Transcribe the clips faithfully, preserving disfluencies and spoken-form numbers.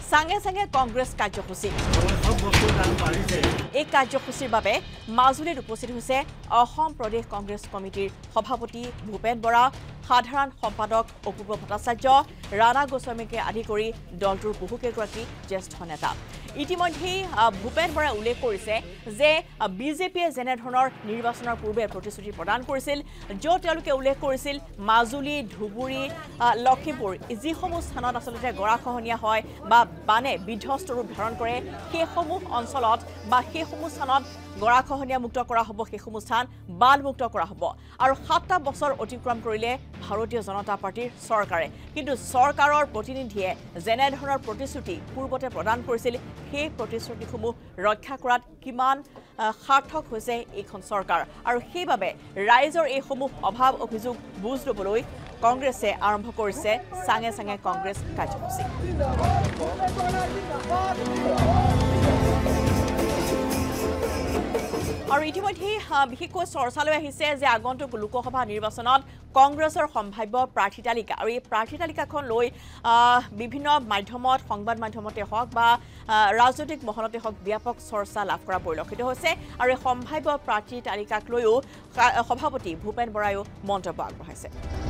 সাঙে সাঙে কংগ্ৰেছ কাৰ্যসূচী এই কাৰ্যসূচীৰ বাবে মাজুলীত উপস্থিত হৈছে অসম প্ৰদেশ কংগ্ৰেছ কমিটিৰ সভাপতি ভূপেন বৰা সাধাৰণ সম্পাদক অপূৰ্ব ভট্টাচাৰ্য ৰাণা গোস্বামীকে আদি কৰি দলটোৰ বহুকেইগৰাকী জ্যেষ্ঠ নেতা ইতিমধ্যে ভূপেন বৰাই উল্লেখ কৰিছে যে বিজেপিয়ে যেনে ধৰণৰ নিৰ্বাচনৰ পূৰ্বে প্ৰতিশ্ৰুতি প্ৰদান কৰিছিল য'ত তেওঁলোকে উল্লেখ কৰিছিল মাজুলী ধুবুৰী লখিমপুৰ যিসমূহ স্থানত আচলতে গৰাখহনীয়া হয় বা বানে বিধ্বস্ত ৰূপ ধাৰণ কৰে সেইসমূহ অঞ্চলত বা সেইসমূহ স্থানত গৰাখহনীয়া মুক্ত কৰা হ'ব সেইসমূহ স্থান বানমুক্ত কৰা হ'ব আৰু সাতটা বছৰ অতিক্ৰম কৰিলে ভাৰতীয় জনতা পাৰ্টিৰ চৰকাৰে কিন্তু চৰকাৰৰ প্ৰতিনিধিয়ে যেনে ধৰণৰ প্ৰতিশ্ৰুতি পূৰ্বতে প্ৰদান কৰিছিল সেই প্ৰতিশ্ৰুতিসমূহ ৰক্ষা কৰাত কিমান সাৰ্থক হৈছে এইখন চৰকাৰ আৰু সেইবাবে ৰাইজৰ এইসমূহ অভাৱ অভিযোগ বুজ ল'বলৈ কংগ্ৰেছে আৰম্ভ কৰিছে সাঙে সাঙে কংগ্ৰেছ কাৰ্যসূচী আৰু ইতিমধ্যে বিশেষকৈ চৰ্চালৈ আহিছে যে আগন্তুক লোকসভা নিৰ্বাচনত কংগ্ৰেছৰ সম্ভাৱ্য প্ৰাৰ্থী তালিকা আৰু এই প্ৰাৰ্থী তালিকাখন লৈ বিভিন্ন মাধ্যমত সংবাদ মাধ্যমতে হওক বা ৰাজনৈতিক মহলতে হওক ব্যাপক চৰ্চা লাভ কৰা পৰিলক্ষিত হৈছে আৰু এই সম্ভাৱ্য প্ৰাৰ্থী তালিকাক লৈও সভাপতি ভূপেন বৰায়ো মন্তব্য আগবঢ়াইছে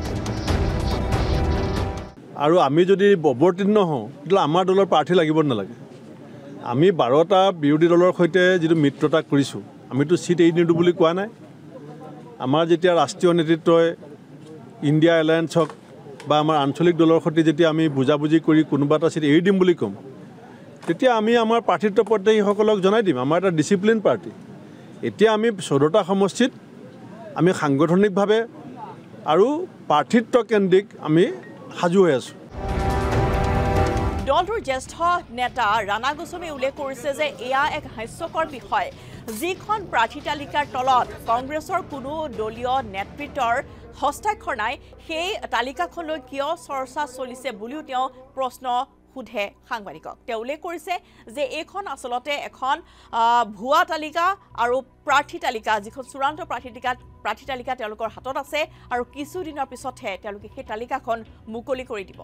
আৰু আমি যদি অৱতীৰ্ণ হওঁ তেতিয়াহ'লে আমাৰ দলৰ প্ৰাৰ্থী লাগিব নালাগে আমি বাৰটা বিৰোধী দলৰ সৈতে যিটো মিত্ৰতা কৰিছোঁ আমিতো চিট এৰি নিদিওঁ বুলি কোৱা নাই আমাৰ যেতিয়া ৰাষ্ট্ৰীয় নেতৃত্বই ইণ্ডিয়া এলায়েন্স হওক বা আমাৰ আঞ্চলিক দলৰ সৈতে যেতিয়া আমি বুজাবুজি কৰি কোনোবা এটা চিট এৰি দিম বুলি ক'ম তেতিয়া আমি আমাৰ প্ৰাৰ্থিত্ব প্ৰত্যাশীসকলক জনাই দিম আমাৰ এটা ডিচিপ্লিন পাৰ্টি এতিয়া আমি চৈধ্যটা সমষ্টিত আমি সাংগঠনিকভাৱে আৰু প্ৰাৰ্থিত্ব কেন্দ্ৰিক আমি সাজু হৈ আছোঁ দলটোৰ জ্যেষ্ঠ নেতা ৰাণা গোস্বামী উল্লেখ কৰিছে যে এয়া এক হাস্যকৰ বিষয় যিখন প্ৰাৰ্থী তালিকাৰ তলত কংগ্ৰেছৰ কোনো দলীয় নেতৃত্বৰ হস্তাক্ষৰ নাই সেই তালিকাখনলৈ কিয় চৰ্চা চলিছে বুলিও তেওঁ প্ৰশ্ন সুধে সাংবাদিকক তেওঁ উল্লেখ কৰিছে যে এইখন আচলতে এখন ভুৱা তালিকা আৰু প্ৰাৰ্থী তালিকা যিখন চূড়ান্ত প্ৰাৰ্থী তালিকা প্ৰাৰ্থী তালিকা তেওঁলোকৰ হাতত আছে আৰু কিছুদিনৰ পিছতহে তেওঁলোকে সেই তালিকাখন মুকলি কৰি দিব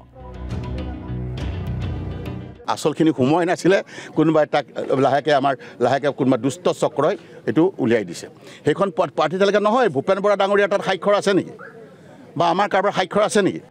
আসলখিনি সময় নাছিলে কোনোবাই তাক লাহেকৈ আমাৰ লাহেকৈ কোনোবা দুষ্ট চক্ৰই এইটো উলিয়াই দিছে সেইখন প্ৰাৰ্থী তালিকা নহয় ভূপেন বৰা ডাঙৰীয়া তাত স্বাক্ষৰ আছে নেকি বা আমাৰ কাৰোবাৰ স্বাক্ষৰ আছে নেকি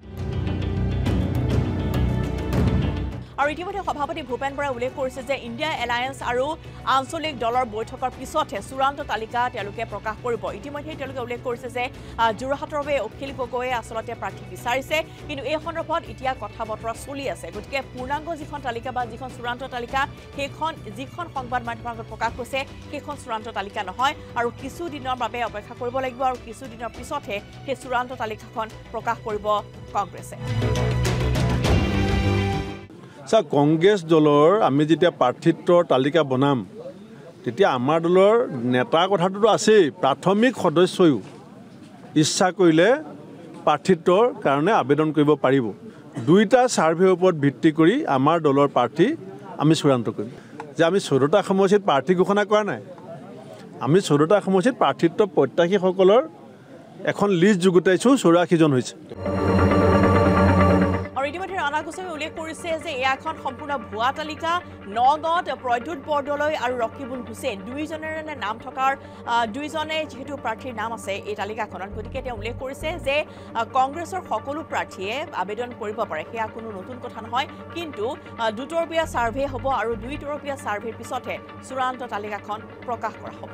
আৰু ইতিমধ্যে সভাপতি ভূপেন বৰাই উল্লেখ কৰিছে যে ইণ্ডিয়া এলায়েন্স আৰু আঞ্চলিক দলৰ বৈঠকৰ পিছতহে চূড়ান্ত তালিকা তেওঁলোকে প্ৰকাশ কৰিব ইতিমধ্যে তেওঁলোকে উল্লেখ কৰিছে যে যোৰহাটৰ বাবে অখিল গগৈয়ে আচলতে প্ৰাৰ্থী বিচাৰিছে কিন্তু এই সন্দৰ্ভত এতিয়া কথা বতৰা চলি আছে গতিকে পূৰ্ণাংগ যিখন তালিকা বা যিখন চূড়ান্ত তালিকা সেইখন যিখন সংবাদ মাধ্যমত প্ৰকাশ হৈছে সেইখন চূড়ান্ত তালিকা নহয় আৰু কিছুদিনৰ বাবে অপেক্ষা কৰিব লাগিব আৰু কিছুদিনৰ পিছতহে সেই চূড়ান্ত তালিকাখন প্ৰকাশ কৰিব কংগ্ৰেছে চাওক কংগ্ৰেছ দলৰ আমি যেতিয়া প্ৰাৰ্থিত্বৰ তালিকা বনাম তেতিয়া আমাৰ দলৰ নেতাৰ কথাটোতো আছেই প্ৰাথমিক সদস্যয়ো ইচ্ছা কৰিলে প্ৰাৰ্থিত্বৰ কাৰণে আবেদন কৰিব পাৰিব দুইটা ছাৰ্ভেৰ ওপৰত ভিত্তি কৰি আমাৰ দলৰ প্ৰাৰ্থী আমি চূড়ান্ত কৰিম যে আমি চৈধ্যটা সমষ্টিত প্ৰাৰ্থী ঘোষণা কৰা নাই আমি চৈধ্যটা সমষ্টিত প্ৰাৰ্থিত্ব প্ৰত্যাশীসকলৰ এখন লিষ্ট যুগুতাইছোঁ চৌৰাশীজন হৈছে আৰু ইতিমধ্যে ৰাণা গোস্বামী উল্লেখ কৰিছে যে এয়া এখন সম্পূৰ্ণ ভুৱা তালিকা নগাঁৱত প্ৰদ্যুৎ বৰদলৈ আৰু ৰকিবুল হুছেইন দুইজনেৰে নাম থকাৰ দুইজনে যিহেতু প্ৰাৰ্থীৰ নাম আছে এই তালিকাখনত গতিকে তেওঁ উল্লেখ কৰিছে যে কংগ্ৰেছৰ সকলো প্ৰাৰ্থীয়ে আবেদন কৰিব পাৰে সেয়া কোনো নতুন কথা নহয় কিন্তু দুতৰপীয়া ছাৰ্ভে হ'ব আৰু দুই তৰপীয়া ছাৰ্ভেৰ পিছতহে চূড়ান্ত তালিকাখন প্ৰকাশ কৰা হ'ব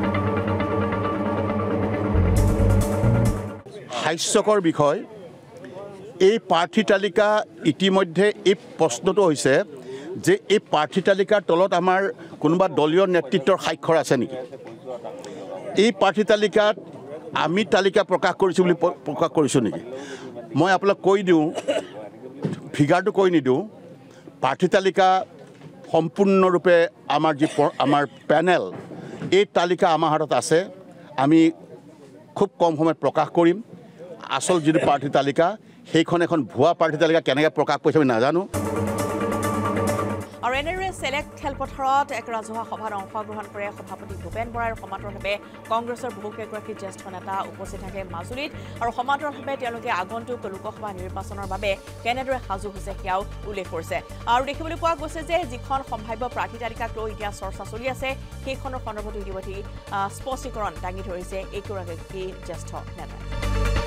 হাস্যকৰ বিষয় এই প্ৰাৰ্থী তালিকা ইতিমধ্যে এই প্ৰশ্নটো হৈছে যে এই প্ৰাৰ্থী তালিকাৰ তলত আমাৰ কোনোবা দলীয় নেতৃত্বৰ স্বাক্ষৰ আছে নেকি এই প্ৰাৰ্থী তালিকাত আমি তালিকা প্ৰকাশ কৰিছোঁ বুলি প্ৰকাশ কৰিছোঁ নেকি মই আপোনাক কৈ দিওঁ ফিগাৰটো কৈ নিদিওঁ প্ৰাৰ্থী তালিকা সম্পূৰ্ণৰূপে আমাৰ যি আমাৰ পেনেল এই তালিকা আমাৰ হাতত আছে আমি খুব কম সময়ত প্ৰকাশ কৰিম আসল যিটো প্ৰাৰ্থী তালিকা সেইখন এখন ভুৱা প্ৰাৰ্থী তালিকা কেনেকৈ প্ৰকাশ কৰিছে আমি নাজানো আৰু কেনেৰে চেলেক্ট খেলপথাৰত এক ৰাজহুৱা সভাত অংশগ্ৰহণ কৰে সভাপতি ভূপেন বৰাৰ সমান্তৰালভাৱে কংগ্ৰেছৰ বহুকেইগৰাকী জ্যেষ্ঠ নেতা উপস্থিত থাকে মাজুলীত আৰু সমান্তৰালভাৱে তেওঁলোকে আগন্তুক লোকসভা নিৰ্বাচনৰ বাবে কেনেদৰে সাজু হৈছে সেয়াও উল্লেখ কৰিছে আৰু দেখিবলৈ পোৱা গৈছে যে যিখন সম্ভাৱ্য প্ৰাৰ্থী তালিকাক লৈ এতিয়া চৰ্চা চলি আছে সেইখনৰ সন্দৰ্ভত ইতিমধ্যে স্পষ্টীকৰণ দাঙি ধৰিছে এইগৰাকী জ্যেষ্ঠ নেতাই